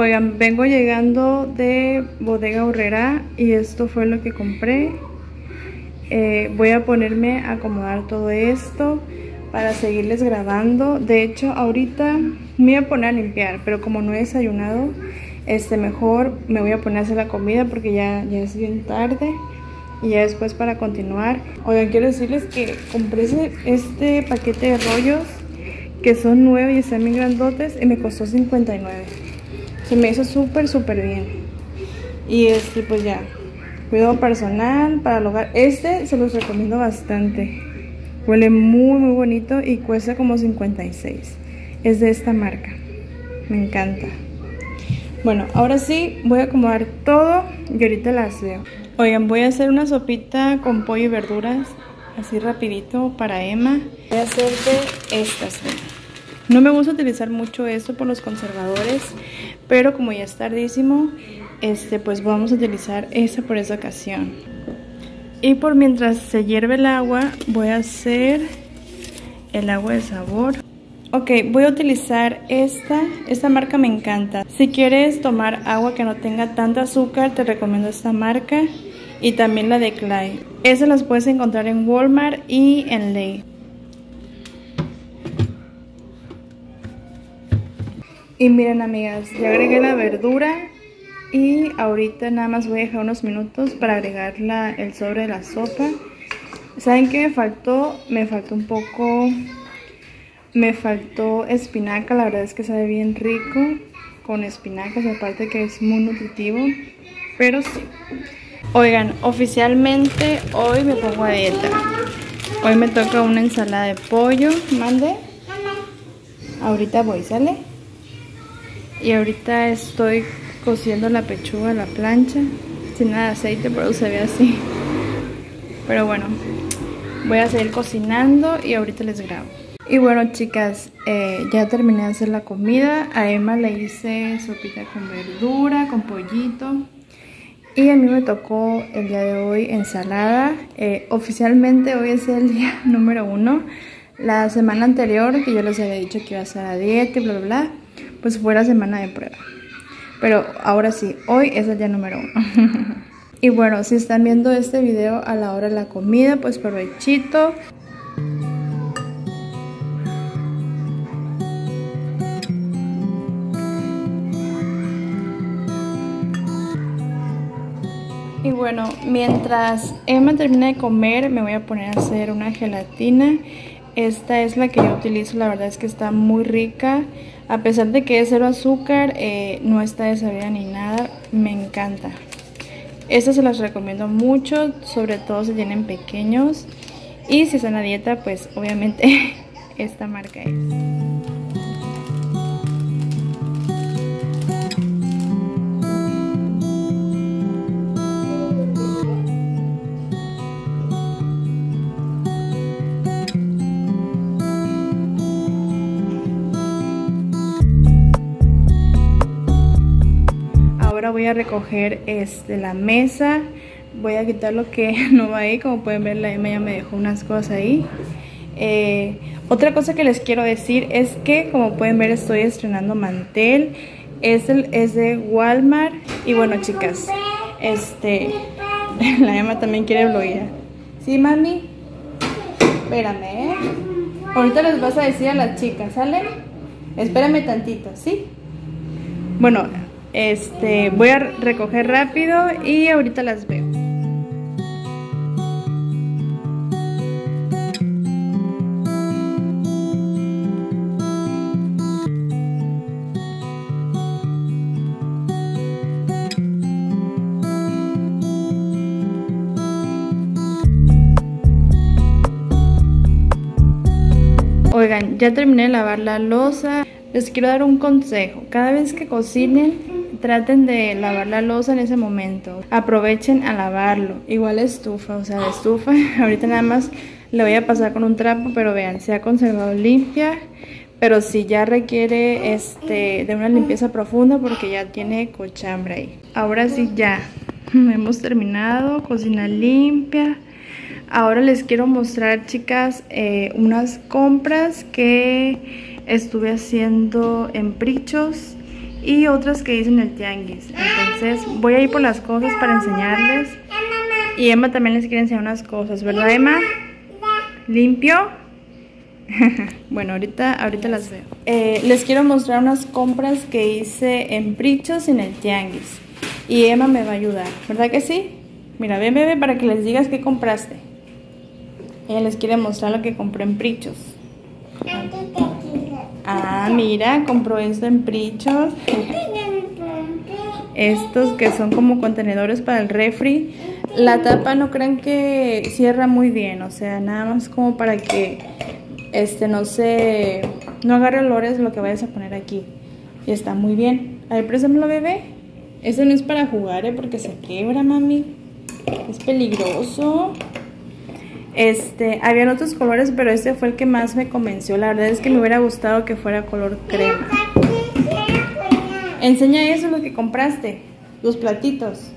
Oigan, vengo llegando de Bodega Aurrerá y esto fue lo que compré. Voy a ponerme a acomodar todo esto para seguirles grabando. De hecho, ahorita me voy a poner a limpiar, pero como no he desayunado, mejor me voy a poner a hacer la comida porque ya es bien tarde. Y ya después para continuar. Oigan, quiero decirles que compré este paquete de rollos que son 9 y están bien grandotes y me costó 59. Se me hizo súper bien. Y pues ya, cuidado personal para el hogar. Se los recomiendo bastante. Huele muy bonito y cuesta como 56. Es de esta marca. Me encanta. Bueno, ahora sí voy a acomodar todo y ahorita las veo. Oigan, voy a hacer una sopita con pollo y verduras, así rapidito para Emma. Voy a hacer de estas. No me gusta utilizar mucho esto por los conservadores, pero como ya es tardísimo, pues vamos a utilizar esa por esa ocasión. Y por mientras se hierve el agua, voy a hacer el agua de sabor. Ok, voy a utilizar esta marca me encanta. Si quieres tomar agua que no tenga tanta azúcar, te recomiendo esta marca. Y también la de Clay. Esas las puedes encontrar en Walmart y en Ley. Y miren, amigas, ya agregué la verdura. Y ahorita nada más voy a dejar unos minutos para agregar el sobre de la sopa. ¿Saben qué me faltó? Me faltó espinaca. La verdad es que sabe bien rico con espinacas, aparte que es muy nutritivo. Pero sí. Oigan, oficialmente hoy me pongo a dieta. Hoy me toca una ensalada de pollo. Mande. Ahorita voy, ¿sale? Y ahorita estoy cociendo la pechuga a la plancha. Sin nada de aceite, pero se ve así. Pero bueno, voy a seguir cocinando y ahorita les grabo. Y bueno, chicas, ya terminé de hacer la comida. A Emma le hice sopita con verdura, con pollito. Y a mí me tocó el día de hoy ensalada. Oficialmente hoy es el día número 1. La semana anterior, que yo les había dicho que iba a hacer a dieta y bla, pues fue la semana de prueba. Pero ahora sí, hoy es el día número 1. Y bueno, si están viendo este video a la hora de la comida, pues provechito. Y bueno, mientras Emma termina de comer, me voy a poner a hacer una gelatina. Esta es la que yo utilizo, la verdad es que está muy rica. A pesar de que es 0 azúcar, no está desabrida ni nada, me encanta. Estas se las recomiendo mucho, sobre todo si tienen pequeños. Y si están a dieta, pues obviamente esta marca es. Ahora voy a recoger la mesa. Voy a quitar lo que no va ahí. Como pueden ver, la Emma ya me dejó unas cosas ahí. Otra cosa que les quiero decir es que, como pueden ver, estoy estrenando mantel. Es de Walmart. Y bueno, chicas, la Emma también quiere bloguear. ¿Sí, mami? Espérame, ahorita les vas a decir a las chicas, ¿sale? Espérame tantito, ¿sí? Bueno, voy a recoger rápido y ahorita las veo. Oigan, ya terminé de lavar la loza. Les quiero dar un consejo. Cada vez que cocinen, traten de lavar la loza en ese momento. Aprovechen a lavarlo. Igual la estufa, o sea, la estufa. Ahorita nada más le voy a pasar con un trapo, pero vean, se ha conservado limpia. Pero sí ya requiere de una limpieza profunda porque ya tiene cochambre ahí. Ahora sí ya hemos terminado. Cocina limpia. Ahora les quiero mostrar, chicas, unas compras que estuve haciendo en Prichos. y otras que hice en el tianguis. Entonces voy a ir por las cosas para enseñarles. Y Emma también les quiere enseñar unas cosas, ¿verdad, Emma? ¿Limpio? Bueno, ahorita las veo. Les quiero mostrar unas compras que hice en Prichos y en el tianguis. Y Emma me va a ayudar, ¿verdad que sí? Mira, ven, bebé, para que les digas qué compraste. Ella les quiere mostrar lo que compró en Prichos. Ah, mira, compró esto en Prichos. Estos que son como contenedores para el refri. La tapa no crean que cierra muy bien, o sea, nada más como para que no agarre olores lo que vayas a poner aquí. Y está muy bien. A ver, préstamelo, bebé. Este no es para jugar, porque se quiebra, mami. Es peligroso. Habían otros colores, pero este fue el que más me convenció. La verdad es que me hubiera gustado que fuera color crema. Enseña eso, lo que compraste. Los platitos.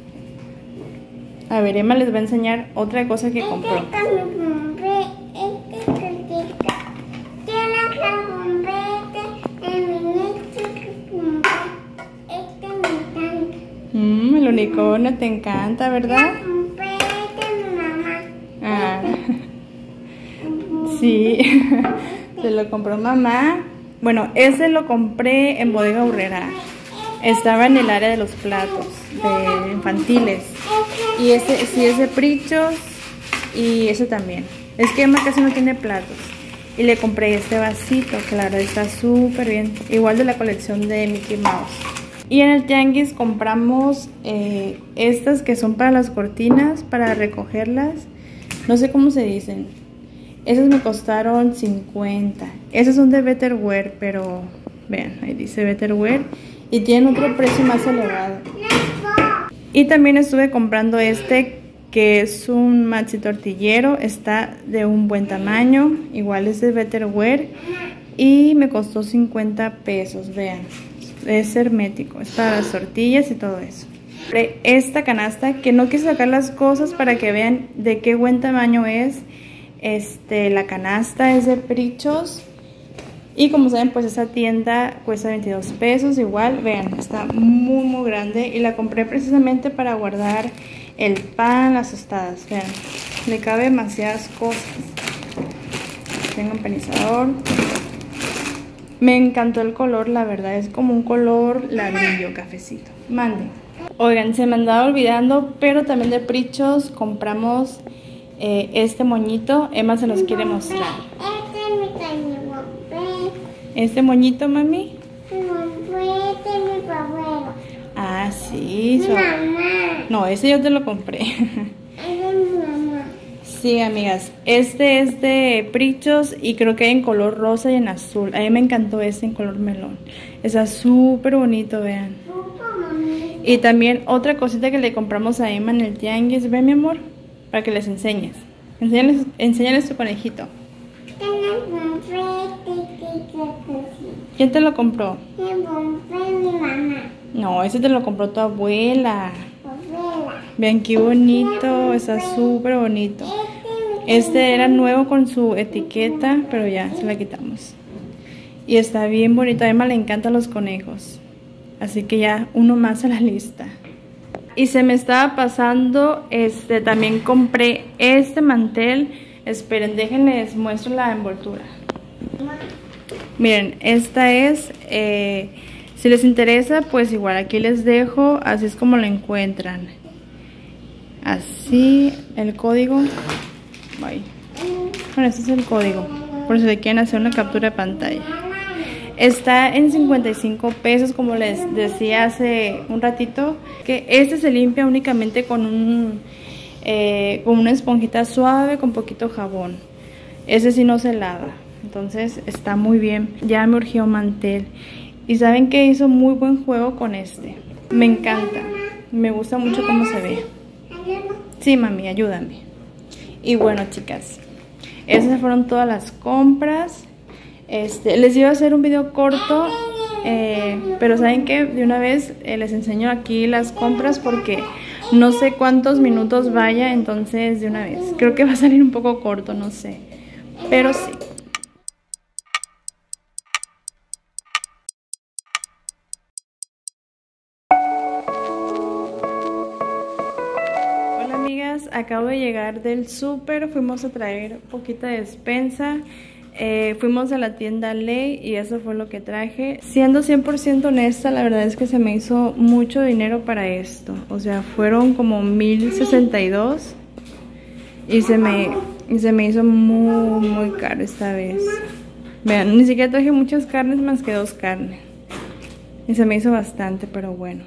A ver, Emma les va a enseñar otra cosa que compró. El unicornio te encanta, ¿verdad? Ah. Sí, se lo compró mamá. Bueno, ese lo compré en Bodega Aurrera. Estaba en el área de los platos de infantiles. Y ese sí es de Prichos. Y ese también. Es que Emma casi no tiene platos. Y le compré este vasito, claro, está súper bien. Igual de la colección de Mickey Mouse. Y en el tianguis compramos estas que son para las cortinas, para recogerlas. No sé cómo se dicen. Esas me costaron 50. Esas son de Betterware, pero vean, ahí dice Betterware. Y tienen otro precio más elevado. Y también estuve comprando que es un maxi tortillero. Está de un buen tamaño. Igual es de Betterware. Y me costó 50 pesos, vean. Es hermético, es para las tortillas y todo eso. Esta canasta, que no quise sacar las cosas para que vean de qué buen tamaño es. La canasta es de Prichos. Y como saben, pues esta tienda cuesta 22 pesos. Igual, vean, está muy muy grande. Y la compré precisamente para guardar el pan, las tostadas. Vean, le cabe demasiadas cosas. Tengo un empanizador. Me encantó el color, la verdad, es como un color ladrillo, cafecito. Mande. Oigan, se me andaba olvidando, pero también de Prichos compramos este moñito. Emma se los quiere mostrar. ¿Este moñito, mami? Ah, sí. No, ese yo te lo compré. Sí, amigas, este es de Prichos y creo que hay en color rosa y en azul. A mí me encantó este en color melón. Está súper bonito, vean. Y también otra cosita que le compramos a Emma en el tianguis. Ven, mi amor, para que les enseñes. Enséñales tu conejito. ¿Quién te lo compró? Mi mamá. No, ese te lo compró tu abuela. Vean qué bonito, está súper bonito. Este era nuevo con su etiqueta, pero ya se la quitamos. Y está bien bonito, a Emma le encantan los conejos. Así que ya uno más a la lista. Y se me estaba pasando, también compré este mantel. Esperen, déjenles muestro la envoltura. Miren, esta es, si les interesa, pues igual aquí les dejo, así es como lo encuentran. Así, el código. Bye. Bueno, este es el código, por si le quieren hacer una captura de pantalla. Está en 55 pesos, como les decía hace un ratito. Que este se limpia únicamente con con una esponjita suave, con poquito jabón. Ese sí no se lava, entonces está muy bien. Ya me urgió mantel. Y saben que hizo muy buen juego con este. Me encanta, me gusta mucho cómo se ve. Sí, mami, ayúdame. Y bueno, chicas, esas fueron todas las compras. Les iba a hacer un video corto, pero saben que de una vez les enseño aquí las compras porque no sé cuántos minutos vaya, entonces de una vez. Creo que va a salir un poco corto, no sé, pero sí. acabo de llegar del súper, fuimos a traer poquita despensa. Fuimos a la tienda Ley y eso fue lo que traje. Siendo 100% honesta, la verdad es que se me hizo mucho dinero para esto. O sea, fueron como 1062 y se me hizo muy caro esta vez. Vean, ni siquiera traje muchas carnes más que 2 carnes. Y se me hizo bastante, pero bueno.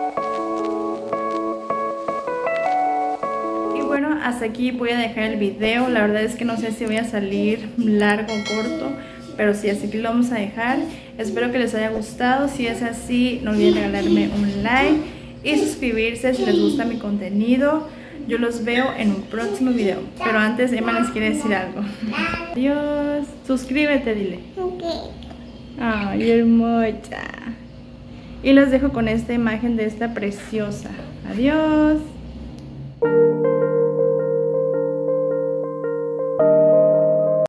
Bueno, hasta aquí voy a dejar el video. La verdad es que no sé si voy a salir largo o corto, pero sí, así que lo vamos a dejar. Espero que les haya gustado. Si es así, no olviden regalarme un like y suscribirse si les gusta mi contenido. Yo los veo en un próximo video, pero antes Emma les quiere decir algo. Adiós. Suscríbete, dile. Ay, hermosa. Y los dejo con esta imagen de esta preciosa. Adiós.